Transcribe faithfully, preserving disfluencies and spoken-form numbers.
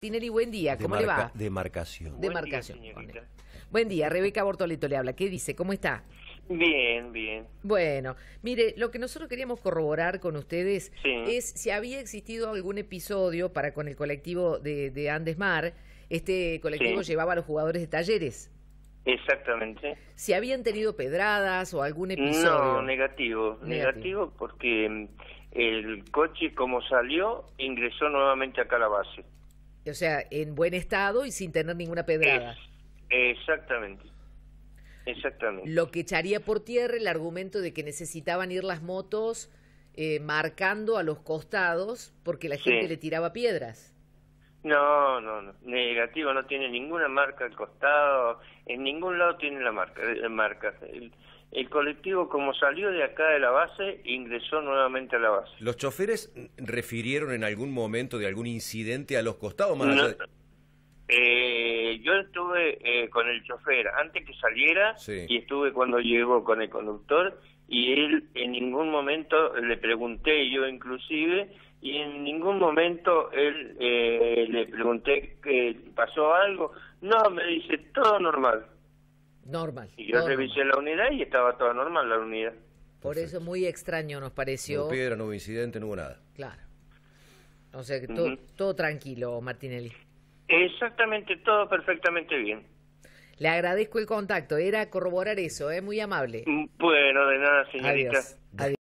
Tinelli, buen día, ¿cómo Demarca, le va? Demarcación. Demarcación. Buen día, Buen día. señorita. Buen día, Rebeca Bortoleto le habla. ¿Qué dice? ¿Cómo está? Bien, bien. Bueno, mire, lo que nosotros queríamos corroborar con ustedes Sí. es si había existido algún episodio para con el colectivo de, de Andesmar. Este colectivo Sí. llevaba a los jugadores de Talleres. Exactamente. Si habían tenido pedradas o algún episodio. No, negativo, Negativo. negativo porque mm, el coche como salió ingresó nuevamente acá a la base. O sea, en buen estado y sin tener ninguna pedrada. Es- exactamente. Exactamente. Lo que echaría por tierra el argumento de que necesitaban ir las motos eh, marcando a los costados porque la gente Sí. le tiraba piedras. No, no, no. Negativo, no tiene ninguna marca al costado, en ningún lado tiene la marca. eh, marca. El, el colectivo como salió de acá de la base ingresó nuevamente a la base. ¿Los choferes refirieron en algún momento de algún incidente a los costados más No, allá de... eh, yo estuve eh, con el chofer antes que saliera Sí. y estuve cuando llegó con el conductor y él en ningún momento le pregunté, yo inclusive, y en ningún momento él eh, le pregunté que pasó algo. No, me dice todo normal. Normal. Y yo todo revisé normal. la unidad y estaba todo normal la unidad. Por eso muy extraño nos No pareció. hubo piedra, no hubo incidente, no hubo nada. Claro. O sea que todo, Ujú. todo tranquilo, Martinelli. Exactamente, todo perfectamente bien. Le agradezco el contacto. Era corroborar eso, ¿eh? Muy amable. Bueno, de nada, señorita. Adiós. Adiós.